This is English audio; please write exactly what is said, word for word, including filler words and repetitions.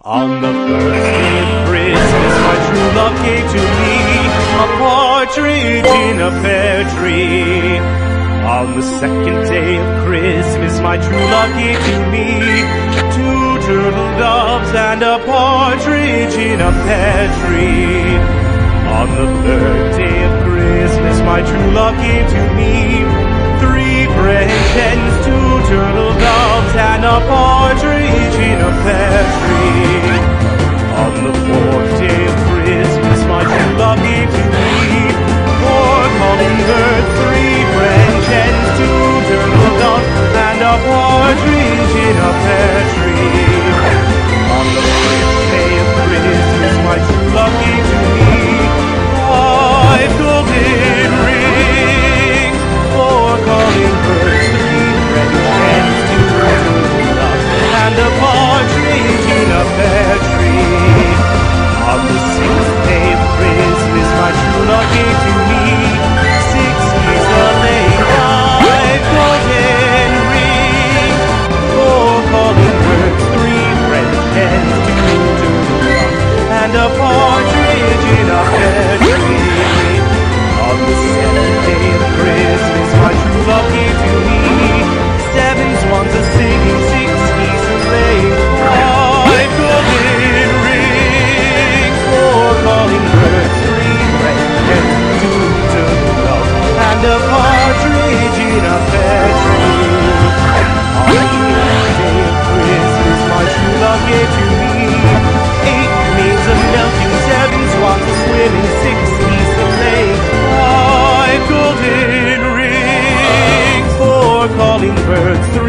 On the first day of Christmas, my true love gave to me a partridge in a pear tree. On the second day of Christmas, my true love gave to me two turtle doves and a partridge in a pear tree. On the third day of Christmas, my true love gave to me three French hens, two turtle doves, and a partridge in a pear tree. On the fourth day of Christmas, my true love gave to me four calling birds, three French hens, two turtle doves, and a partridge in a pear tree. On the fifth day of Christmas, my true love gave to me five golden rings, four calling birds, three French hens, two turtle doves, and a partridge in a pear tree. On the sixth day of Christmas, my true love gave to me six geese a-laying, five golden rings, four calling birds, three French hens, two turtle doves, and a partridge in a pear tree. On the seventh day of Christmas, my true love gave to me seven swans a-singing, six geese a-laying, five golden rings, four calling birds, three French hens, two turtle doves, and a partridge in a pear tree. On the eighth day of Christmas, my true love gave to me eight maids a-melting, seven swans a-swimming, six geese a-laying, five golden rings, four calling birds, three